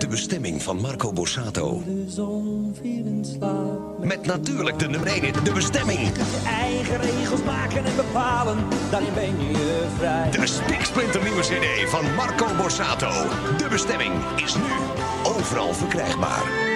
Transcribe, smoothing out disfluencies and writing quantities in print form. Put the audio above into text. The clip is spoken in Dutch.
De bestemming van Marco Borsato. Met natuurlijk de nummer 1 hit, De Bestemming. Je eigen regels maken en bepalen, daarin ben je vrij. De spiksplinternieuwe CD van Marco Borsato. De Bestemming is nu overal verkrijgbaar.